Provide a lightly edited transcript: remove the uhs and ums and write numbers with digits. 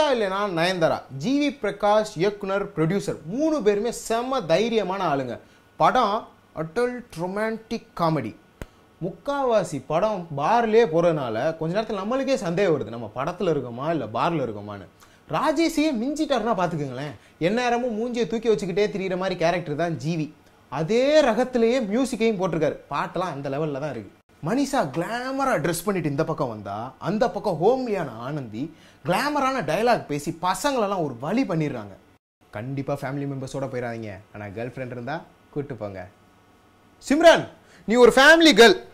இல்லைனா நயன்தாரா, ஜிவி பிரகாஷ் இயக்குனர் ப்ரொடியூசர் 3 பேருமே செம்ம தைரியமான ஆளுங்க. படம் அடல்ட் ரொமான்டிக் காமெடி. முக்காவாசி படம் பார்லேயே போகிறதுனால கொஞ்ச நேரத்தில் நம்மளுக்கே சந்தேகம் வருது, நம்ம படத்தில் இருக்கோமா இல்லை பாரில் இருக்கோமான்னு. ராஜேஷையே மிஞ்சிட்டாருன்னா பார்த்துக்கோங்களேன். எந்நேரமும் மூஞ்சியை தூக்கி வச்சுக்கிட்டே திரிகிற மாதிரி கேரக்டர் தான் ஜிவி. அதே ரகத்திலேயே மியூசிக்கையும் போட்டிருக்காரு. பாட்டெல்லாம் அந்த லெவலில் தான் இருக்குது. மனிஷா கிளாமராக ட்ரெஸ் பண்ணிட்டு இந்த பக்கம் வந்தா, அந்த பக்கம் ஹோம்லியான ஆனந்தி கிளாமரான டயலாக் பேசி பசங்களெல்லாம் ஒரு வழி பண்ணிடுறாங்க. கண்டிப்பாக ஃபேமிலி மெம்பர்ஸோட போயிடாதீங்க. ஆனால் கேர்ள் ஃப்ரெண்ட் இருந்தால் கூப்பிட்டு போங்க. சிம்ரன், நீ ஒரு ஃபேமிலி கேர்ள்.